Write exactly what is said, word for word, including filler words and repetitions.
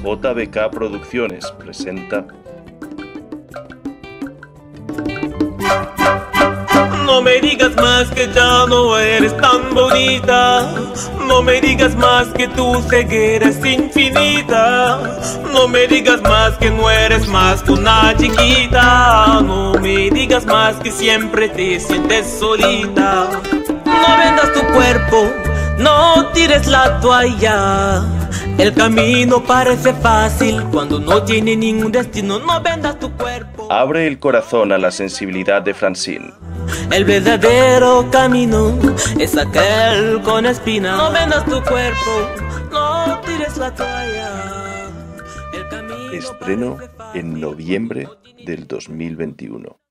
J B K Producciones presenta... No me digas más que ya no eres tan bonita. No me digas más que tu ceguera es infinita. No me digas más que no eres más que una chiquita. No me digas más que siempre te sientes solita. No vendas tu cuerpo, no tires la toalla. El camino parece fácil cuando no tiene ningún destino. No vendas tu cuerpo. Abre el corazón a la sensibilidad de Francine. El verdadero camino es aquel con espina. No vendas tu cuerpo, no tires la toalla. El camino Estreno en noviembre del dos mil veintiuno.